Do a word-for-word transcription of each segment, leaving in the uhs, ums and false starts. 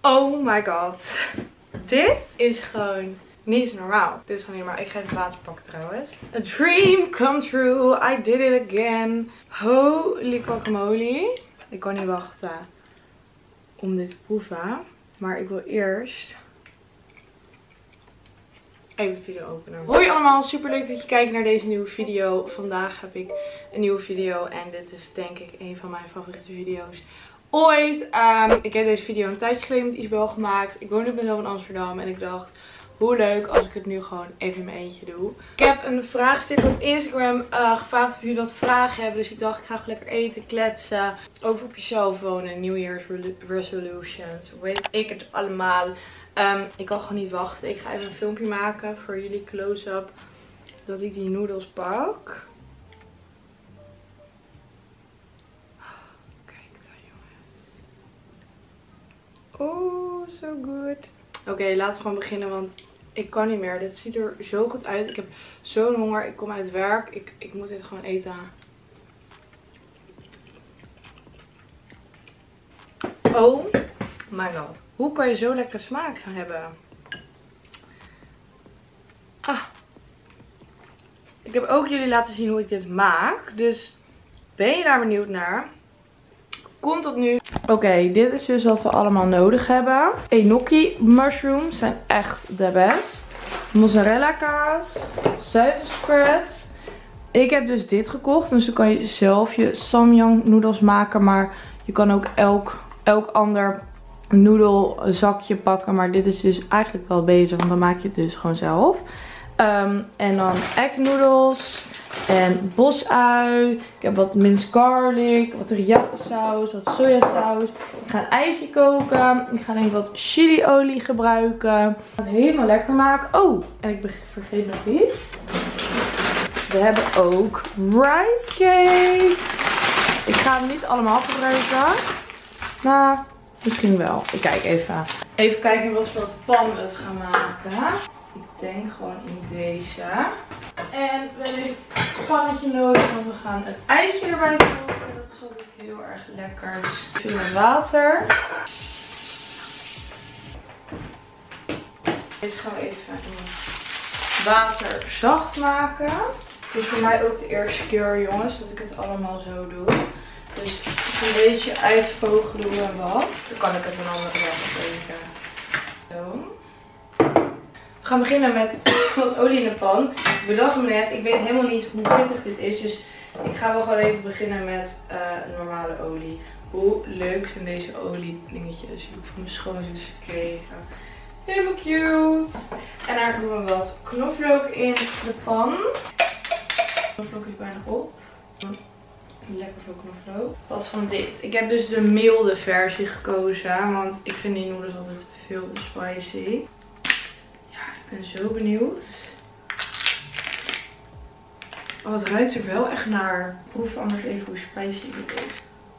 Oh my god. Dit is gewoon niet normaal. Dit is gewoon niet normaal. Ik ga even water pakken trouwens. A dream come true. I did it again. Holy guacamole. Ik kan niet wachten om dit te proeven. Maar ik wil eerst even de video openen. Hoi allemaal, super leuk dat je kijkt naar deze nieuwe video. Vandaag heb ik een nieuwe video en dit is denk ik een van mijn favoriete video's ooit. Um, ik heb deze video een tijdje geleden met Isabel gemaakt. Ik woon op mezelf in Amsterdam en ik dacht, hoe leuk als ik het nu gewoon even in mijn eentje doe. Ik heb een vraagsticker op Instagram uh, gevraagd of jullie wat vragen hebben. Dus ik dacht, ik ga gewoon lekker eten, kletsen. Over op jezelf wonen, New Year's resolutions. Weet ik het allemaal. Um, ik kan gewoon niet wachten. Ik ga even een filmpje maken voor jullie close-up. Dat ik die noedels pak. Kijk daar jongens. Oh, so good. Oké, okay, laten we gewoon beginnen, want ik kan niet meer. Dit ziet er zo goed uit. Ik heb zo'n honger. Ik kom uit werk. Ik, ik moet dit gewoon eten. Oh my god. Hoe kan je zo lekkere smaak gaan hebben? Ah. Ik heb ook jullie laten zien hoe ik dit maak. Dus ben je daar benieuwd naar? Komt dat nu? Oké, okay, dit is dus wat we allemaal nodig hebben. Enoki mushrooms zijn echt de best. Mozzarella kaas. Suikerspread. Ik heb dus dit gekocht. Dus dan kan je zelf je samyang noedels maken. Maar je kan ook elk, elk ander noedelzakje pakken. Maar dit is dus eigenlijk wel beter. Want dan maak je het dus gewoon zelf. Um, en dan egg noodles. En bosui. Ik heb wat minced garlic. Wat teriyaki saus. Wat sojasaus. Ik ga een eitje koken. Ik ga denk ik wat chiliolie gebruiken. Ik ga het helemaal lekker maken. Oh, en ik vergeet nog iets. We hebben ook rice cakes. Ik ga hem niet allemaal gebruiken. Nou, misschien wel. Ik kijk even. Even kijken wat voor pan we het gaan maken. Ik denk gewoon in deze. En we hebben een pannetje nodig, want we gaan een eitje erbij koken. Dat is altijd heel erg lekker. Dus veel met water. Deze gaan we even in het water zacht maken. Dit is voor mij ook de eerste keer, jongens, dat ik het allemaal zo doe. Dus een beetje uitvogelen hoe en wat. Dan kan ik het een andere dag eten. Zo. We gaan beginnen met wat olie in de pan. Ik bedacht me net, ik weet helemaal niet hoe pittig dit is. Dus ik ga wel gewoon even beginnen met uh, normale olie. Hoe leuk zijn deze olie dingetjes. Die heb ik van mijn schoonzus gekregen. Helemaal cute. En daar doen we wat knoflook in de pan. Knoflook is bijna op. Lekker veel knoflook. Wat van dit. Ik heb dus de milde versie gekozen. Want ik vind die noedels altijd veel te spicy. Ja, ik ben zo benieuwd. Oh, het ruikt er wel echt naar. Ik proef anders even hoe spicy dit is.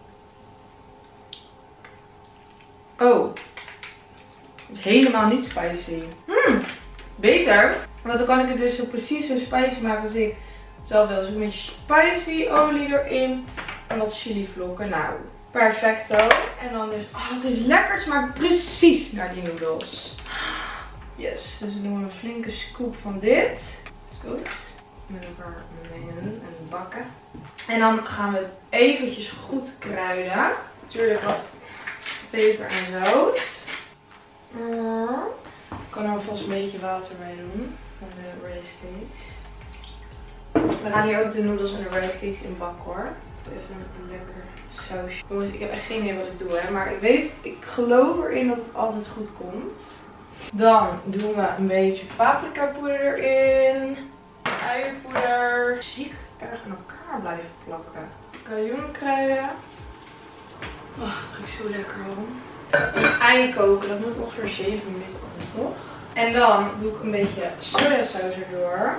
Oh. Het is helemaal niet spicy. Hmm. Beter. Want dan kan ik het dus zo precies zo spicy maken als ik zelf wil. Dus een beetje spicy olie erin. En wat chilivlokken. Nou, perfecto. En dan dus, oh het is lekker. Het smaakt precies naar die noedels. Yes, dus we doen een flinke scoop van dit. Goed. Met elkaar mengen en bakken. En dan gaan we het eventjes goed kruiden. Natuurlijk wat peper en zout. Ik kan er alvast een beetje water bij doen. Van de rice cakes. We gaan hier ook de noedels en de rice cakes in bakken hoor. Even een lekker sausje. Jongens, ik heb echt geen idee wat ik doe hè. Maar ik weet, ik geloof erin dat het altijd goed komt. Dan doen we een beetje paprika poeder erin. Uienpoeder. Ziek erg aan elkaar blijven plakken. Cajounkruiden. Oh, het ruikt zo lekker om. Een ei koken, dat moet ongeveer zeven minuten altijd toch? En dan doe ik een beetje sojasaus erdoor.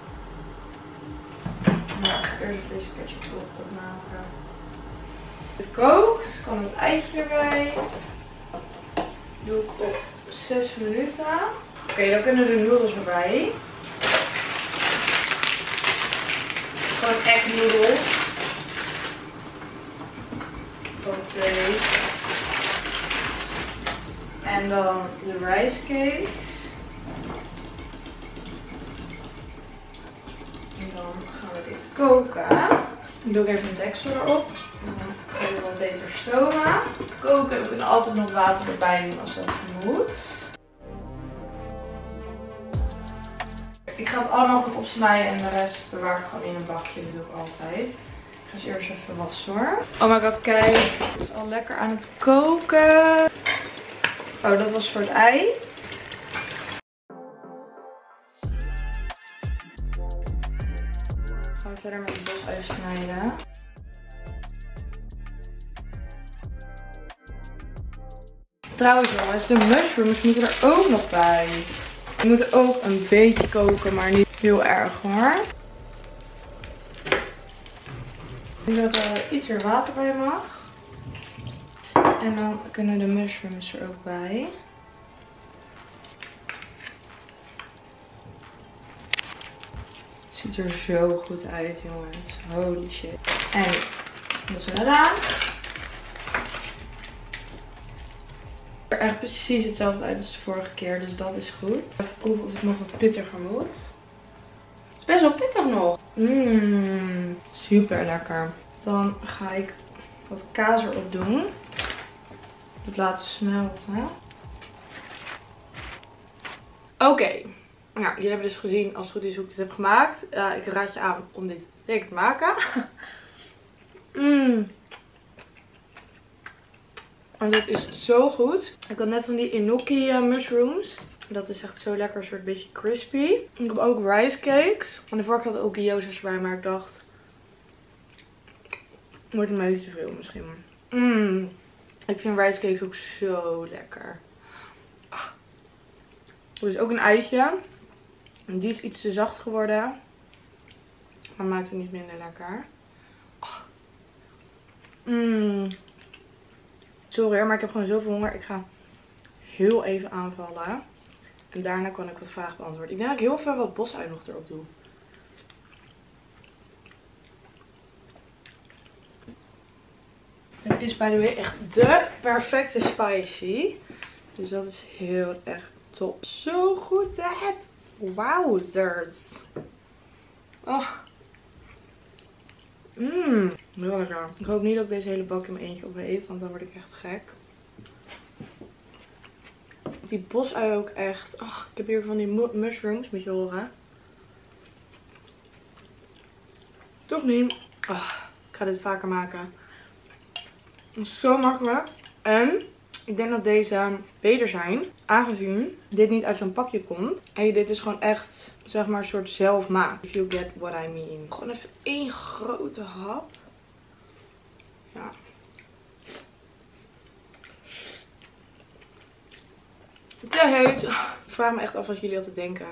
Nou, ik ga eerst even deze ketchup op maken. Het kookt, kan het eitje erbij. Doe ik op zes minuten. Oké, okay, dan kunnen de noedels erbij. Gewoon echt noedels. Dan twee. En dan de rice cakes. En dan gaan we dit koken. Dan doe ik even een deksel erop. En dan ga je wat beter stomen. Koken, we kunnen altijd nog water erbij doen als dat moet. Ik ga het allemaal goed opsnijden en de rest bewaar ik gewoon in een bakje. Dat doe ik altijd. Ik ga ze eerst even wassen hoor. Oh my god, kijk. Het is al lekker aan het koken. Oh, dat was voor het ei. Gaan we verder met het bosui snijden. Trouwens jongens, de mushrooms moeten er ook nog bij. Die moeten ook een beetje koken, maar niet heel erg hoor. Nu dat er iets meer water bij mag. En dan kunnen de mushrooms er ook bij. Het ziet er zo goed uit jongens. Holy shit. En mozzarella. Er echt precies hetzelfde uit als de vorige keer, dus dat is goed. Even proeven of het nog wat pittiger moet. Het is best wel pittig nog. Mmm, super lekker. Dan ga ik wat kaas erop doen. Het laten smelten. Oké. Okay. Nou, jullie hebben dus gezien als het goed is hoe ik dit heb gemaakt. Uh, ik raad je aan om dit zeker te maken. Mmm. En dit is zo goed. Ik had net van die enoki uh, mushrooms. Dat is echt zo lekker, een soort beetje crispy. Ik heb ook rice cakes. En de vorige had ook gyoza's bij, maar ik dacht... Wordt het mij niet te veel misschien. Mmm. Ik vind rice cakes ook zo lekker. Ah. Er is ook een eitje. En die is iets te zacht geworden. Maar maakt het niet minder lekker. Mmm. Sorry, maar ik heb gewoon zoveel honger. Ik ga heel even aanvallen. En daarna kan ik wat vragen beantwoorden. Ik denk dat ik heel veel wat bosui nog erop doe. Het is by the way echt de perfecte spicy. Dus dat is heel echt top. Zo goed het. Wowzers. Oh. Mmm. Heel lekker. Ik hoop niet dat ik deze hele bak in mijn eentje op eet. Want dan word ik echt gek. Die bosui ook echt. Oh, ik heb hier van die mushrooms. Moet je horen. Toch niet. Oh, ik ga dit vaker maken. Zo makkelijk. En ik denk dat deze beter zijn. Aangezien dit niet uit zo'n pakje komt. En je dit dus gewoon echt, zeg maar, een soort zelf maakt. If you get what I mean. Gewoon even één grote hap. Ja. Te heet. Ik vraag me echt af wat jullie altijd denken.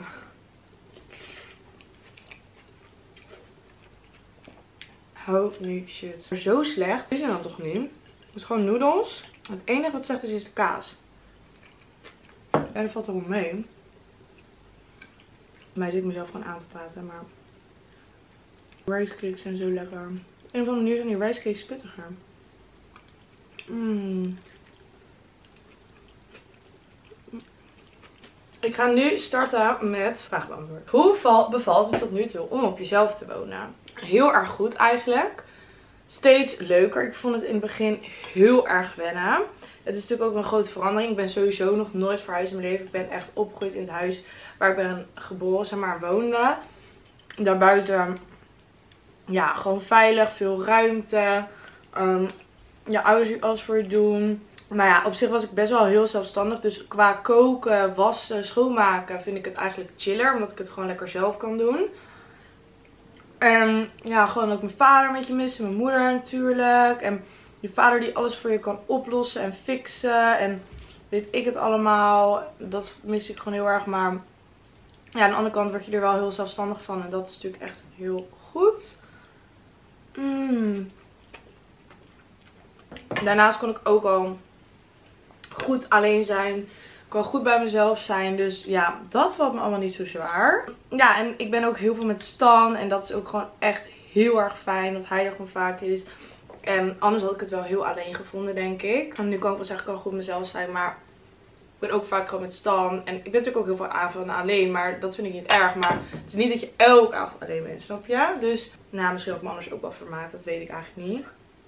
Holy shit. Zo slecht is het dan toch niet? Het is gewoon noedels. Het enige wat slecht is, is de kaas. En dat valt er wel mee. Bij mij zit ik mezelf gewoon aan te praten, maar... Rice cakes zijn zo lekker. Op een of andere manier zijn die rice cakes pittiger. Mmm. Ik ga nu starten met vraagbeantwoord. Hoe bevalt het tot nu toe om op jezelf te wonen? Heel erg goed eigenlijk. Steeds leuker. Ik vond het in het begin heel erg wennen. Het is natuurlijk ook een grote verandering. Ik ben sowieso nog nooit verhuisd in mijn leven. Ik ben echt opgegroeid in het huis waar ik ben geboren, zeg maar, woonde. Daarbuiten, ja, gewoon veilig, veel ruimte. Um, ja, ouders die alles voor je doen. Maar ja, op zich was ik best wel heel zelfstandig. Dus qua koken, wassen, schoonmaken vind ik het eigenlijk chiller. Omdat ik het gewoon lekker zelf kan doen. En ja, gewoon ook mijn vader met je missen. Mijn moeder natuurlijk. En je vader die alles voor je kan oplossen en fixen. En weet ik het allemaal. Dat mis ik gewoon heel erg. Maar ja, aan de andere kant word je er wel heel zelfstandig van. En dat is natuurlijk echt heel goed. Mm. Daarnaast kon ik ook al goed alleen zijn. Ik kan goed bij mezelf zijn. Dus ja, dat valt me allemaal niet zo zwaar. Ja, en ik ben ook heel veel met Stan. En dat is ook gewoon echt heel erg fijn. Dat hij er gewoon vaak is. En anders had ik het wel heel alleen gevonden, denk ik. En nu kan ik wel zeggen, ik kan goed mezelf zijn. Maar Ik ben ook vaak gewoon met Stan. En ik ben natuurlijk ook heel veel avonden alleen. Maar dat vind ik niet erg. Maar het is niet dat je elke avond alleen bent. Snap je? Dus nou, misschien ook me anders ook wel vermaakt. Dat weet ik eigenlijk niet.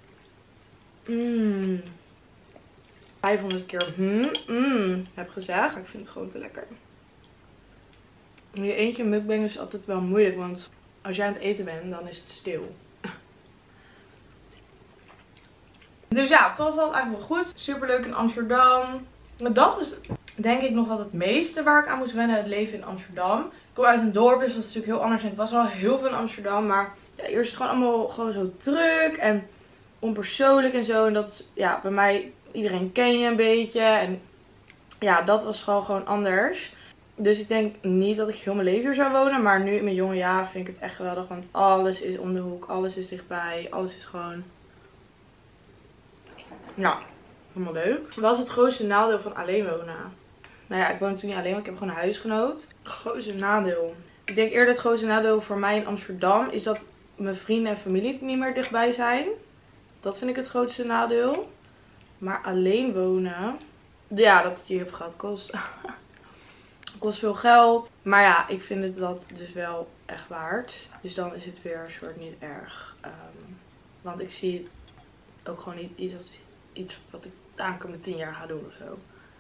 Mmm. vijfhonderd keer hmm, mm, heb gezegd. Ik vind het gewoon te lekker. Je eentje mukbang is altijd wel moeilijk. Want als jij aan het eten bent, dan is het stil. Dus ja, het valt eigenlijk wel goed. Super leuk in Amsterdam. Maar dat is denk ik nog wat het meeste waar ik aan moest wennen. Het leven in Amsterdam. Ik kom uit een dorp, dus dat is natuurlijk heel anders. En het was wel heel veel in Amsterdam. Maar ja, eerst is het gewoon allemaal gewoon zo druk en onpersoonlijk en zo. En dat is ja, bij mij, iedereen ken je een beetje. En ja, dat was gewoon, gewoon anders. Dus ik denk niet dat ik heel mijn leven hier zou wonen. Maar nu in mijn jonge jaren vind ik het echt geweldig. Want alles is om de hoek. Alles is dichtbij. Alles is gewoon... Ja, helemaal leuk. Wat was het grootste nadeel van alleen wonen? Nou ja, ik woon natuurlijk niet alleen, want ik heb gewoon een huisgenoot. Het grootste nadeel. Ik denk eerder het grootste nadeel voor mij in Amsterdam is dat mijn vrienden en familie niet meer dichtbij zijn. Dat vind ik het grootste nadeel. Maar alleen wonen, ja, dat het je heel veel geld kost. Kost veel geld. Maar ja, ik vind het dat dus wel echt waard. Dus dan is het weer een soort niet erg. Um, want ik zie het ook gewoon niet iets als iets wat ik de aankomende tien jaar ga doen of zo.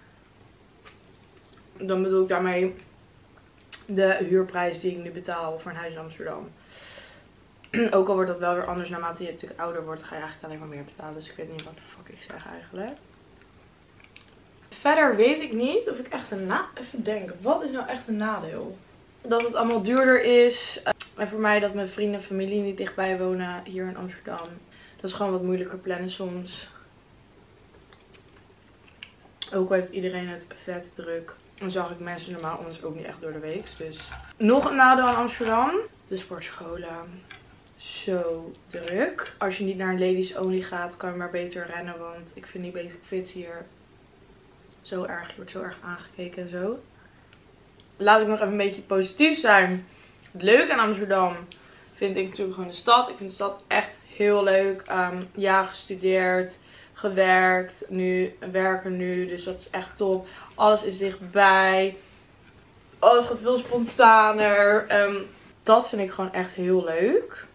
Dan bedoel ik daarmee de huurprijs die ik nu betaal voor een huis in Amsterdam. Ook al wordt dat wel weer anders naarmate je natuurlijk ouder wordt, ga je eigenlijk alleen maar meer betalen. Dus ik weet niet wat de fuck ik zeg eigenlijk. Verder weet ik niet of ik echt een na... Even denken, wat is nou echt een nadeel? Dat het allemaal duurder is. En voor mij dat mijn vrienden en familie niet dichtbij wonen hier in Amsterdam. Dat is gewoon wat moeilijker plannen soms. Ook al heeft iedereen het vet druk. Dan zag ik mensen normaal anders ook niet echt door de week. Dus nog een nadeel aan Amsterdam. De sportscholen. Zo druk. Als je niet naar een ladies only gaat, kan je maar beter rennen. Want ik vind die basic fits hier zo erg. Je wordt zo erg aangekeken en zo. Laat ik nog even een beetje positief zijn. Het leuke aan Amsterdam vind ik natuurlijk gewoon de stad. Ik vind de stad echt heel leuk. Um, ja, gestudeerd. Gewerkt, nu werken nu, dus dat is echt top. Alles is dichtbij. Alles gaat veel spontaner. Um, dat vind ik gewoon echt heel leuk.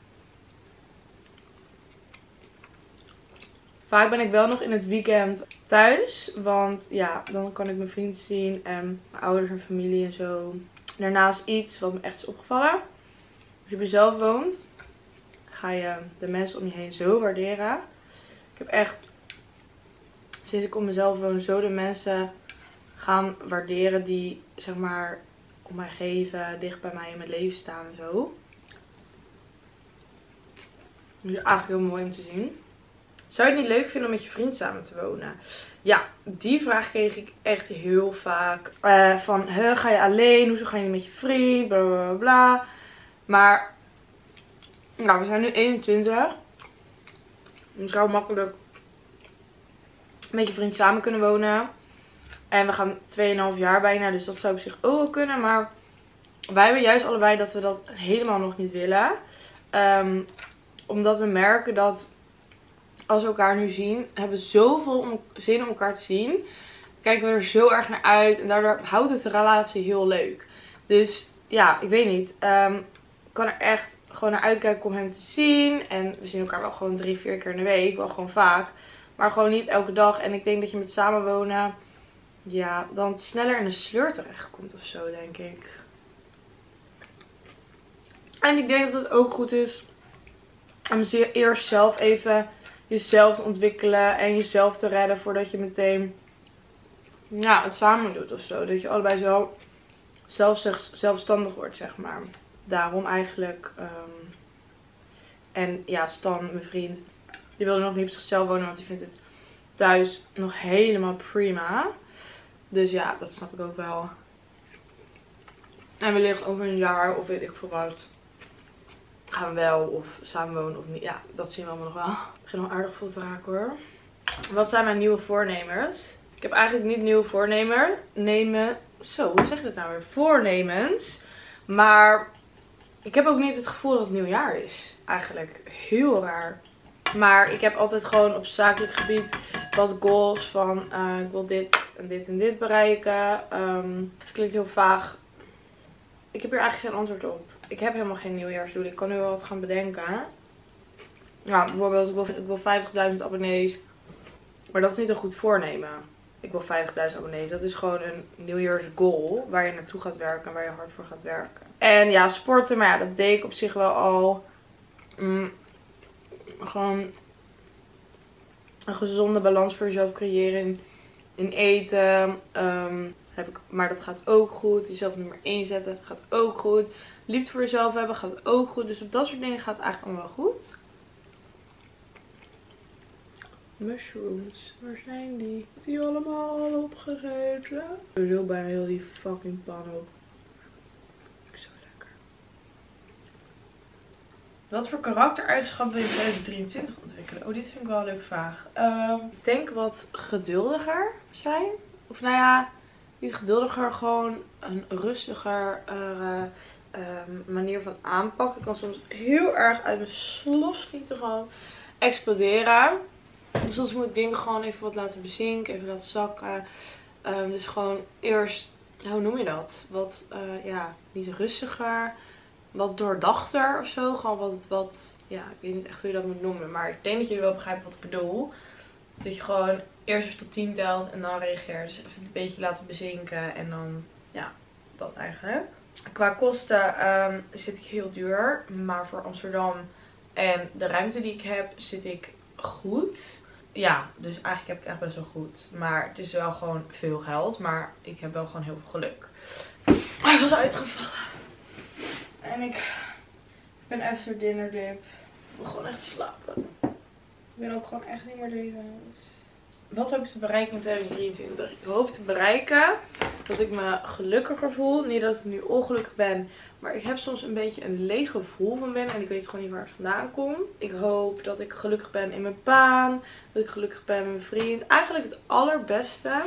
Vaak ben ik wel nog in het weekend thuis. Want ja, dan kan ik mijn vriend zien en mijn ouders en familie en zo. Daarnaast iets wat me echt is opgevallen. Als je bij jezelf woont, ga je de mensen om je heen zo waarderen. Ik heb echt... Sinds ik op mezelf woon, zo de mensen gaan waarderen die, zeg maar, om mij geven, dicht bij mij in mijn leven staan en zo. Dat is eigenlijk heel mooi om te zien. Zou je het niet leuk vinden om met je vriend samen te wonen? Ja, die vraag kreeg ik echt heel vaak. Uh, van, huh, ga je alleen? Hoezo ga je niet met je vriend? Bla bla bla. Maar, nou, we zijn nu eenentwintig. Het zou makkelijk met je vriend samen kunnen wonen. En we gaan twee komma vijf jaar bijna. Dus dat zou op zich ook wel kunnen. Maar wij hebben juist allebei dat we dat helemaal nog niet willen. Um, omdat we merken dat als we elkaar nu zien, hebben we zoveel zin om elkaar te zien. Kijken we er zo erg naar uit. En daardoor houdt het de relatie heel leuk. Dus ja, ik weet niet. Um, ik kan er echt gewoon naar uitkijken om hem te zien. En we zien elkaar wel gewoon drie, vier keer in de week. Wel gewoon vaak. Maar gewoon niet elke dag. En ik denk dat je met samenwonen, ja, dan sneller in een sleur terechtkomt of zo, denk ik. En ik denk dat het ook goed is om eerst zelf even jezelf te ontwikkelen en jezelf te redden voordat je meteen, ja, het samen doet of zo. Dat je allebei zo zelf, zelfstandig wordt, zeg maar. Daarom eigenlijk. Um, en ja, Stan, mijn vriend, die wilde nog niet op zichzelf wonen, want die vindt het thuis nog helemaal prima. Dus ja, dat snap ik ook wel. En wellicht over een jaar of weet ik veel wat, gaan we wel of samenwonen of niet. Ja, dat zien we allemaal nog wel. Ik begin al aardig vol te raken hoor. Wat zijn mijn nieuwe voornemens? Ik heb eigenlijk niet nieuwe voornemen. Nemen. Zo, hoe zeg je dat nou weer? Voornemens. Maar ik heb ook niet het gevoel dat het nieuwjaar is. Eigenlijk heel raar. Maar ik heb altijd gewoon op zakelijk gebied wat goals van uh, ik wil dit en dit en dit bereiken. Um, het klinkt heel vaag. Ik heb hier eigenlijk geen antwoord op. Ik heb helemaal geen nieuwjaarsdoel. Ik kan nu wel wat gaan bedenken. Ja, bijvoorbeeld ik wil, ik wil vijftigduizend abonnees. Maar dat is niet een goed voornemen. Ik wil vijftigduizend abonnees. Dat is gewoon een nieuwjaarsgoal waar je naartoe gaat werken en waar je hard voor gaat werken. En ja, sporten. Maar ja, dat deed ik op zich wel al. Mm, gewoon een gezonde balans voor jezelf creëren in, in eten. Um, heb ik, maar dat gaat ook goed. Jezelf nummer één zetten gaat ook goed. Liefde voor jezelf hebben gaat ook goed. Dus op dat soort dingen gaat het eigenlijk allemaal wel goed. Mushrooms. Waar zijn die? Ik heb die allemaal al opgegeten. Ik wil bijna heel die fucking pan op. Zo lekker. Wat voor karaktereigenschappen wil je in tweeduizend drieëntwintig ontwikkelen? Oh, dit vind ik wel een leuke vraag. Uh, ik denk wat geduldiger zijn. Of nou ja, niet geduldiger. Gewoon een rustiger uh, uh, manier van aanpakken. Ik kan soms heel erg uit mijn slof schieten. Gewoon exploderen. Soms moet ik dingen gewoon even wat laten bezinken, even laten zakken. Um, dus gewoon eerst, hoe noem je dat? Wat, uh, ja, niet rustiger, wat doordachter of zo. Gewoon wat, wat, ja, ik weet niet echt hoe je dat moet noemen. Maar ik denk dat jullie wel begrijpen wat ik bedoel. Dat je gewoon eerst even tot tien telt en dan reageert. Dus even een beetje laten bezinken en dan, ja, dat eigenlijk. Qua kosten um, zit ik heel duur. Maar voor Amsterdam en de ruimte die ik heb, zit ik goed. Ja, dus eigenlijk heb ik het echt best wel goed. Maar het is wel gewoon veel geld. Maar ik heb wel gewoon heel veel geluk. Maar ik was uitgevallen. En ik ben after dinner dip. Ik wil gewoon echt slapen. Ik ben ook gewoon echt niet meer deze. Wat hoop ik te bereiken in tweeduizend drieëntwintig? Ik hoop te bereiken dat ik me gelukkiger voel. Niet dat ik nu ongelukkig ben. Maar ik heb soms een beetje een leeg gevoel van binnen. En ik weet gewoon niet waar het vandaan komt. Ik hoop dat ik gelukkig ben in mijn baan. Dat ik gelukkig ben met mijn vriend. Eigenlijk het allerbeste.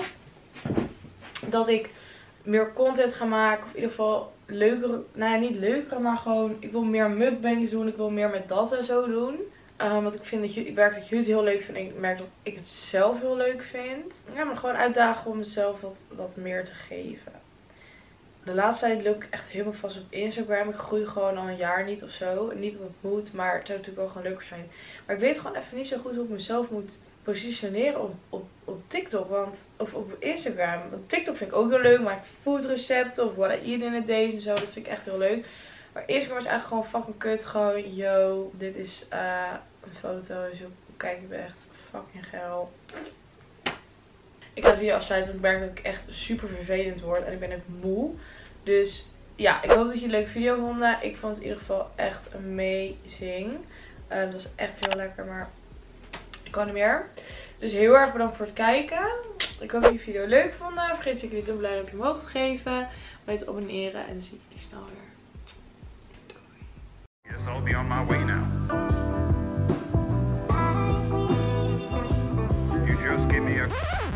Dat ik meer content ga maken. Of in ieder geval leukere. Nou ja, niet leukere. Maar gewoon. Ik wil meer mukbangs doen. Ik wil meer met dat en zo doen. Um, want ik vind dat je, ik merk dat jullie het heel leuk vinden. Ik merk dat ik het zelf heel leuk vind. Ja, maar gewoon uitdagen om mezelf wat, wat meer te geven. De laatste tijd loop ik echt helemaal vast op Instagram. Ik groei gewoon al een jaar niet of zo. Niet dat het moet, maar het zou natuurlijk wel gewoon leuker zijn. Maar ik weet gewoon even niet zo goed hoe ik mezelf moet positioneren op, op, op TikTok. Want, of op Instagram. Want TikTok vind ik ook heel leuk. Maar ik foodrecepten of what I eat in a day en zo. Dat vind ik echt heel leuk. Maar Instagram is eigenlijk gewoon fucking kut. Gewoon, yo, dit is uh, een foto. Zo, kijk, ik ben echt fucking geil. Ik ga de video afsluiten, want ik merk dat ik echt super vervelend word. En ik ben ook moe. Dus ja, ik hoop dat jullie een leuke video vonden. Ik vond het in ieder geval echt amazing. Uh, dat was echt heel lekker, maar ik kan niet meer. Dus heel erg bedankt voor het kijken. Ik hoop dat jullie de video leuk vonden. Vergeet zeker niet een blauw duimpje omhoog te geven. Mij te abonneren. En dan zie ik jullie snel weer. Yes, I'll be on my way now. You just give me a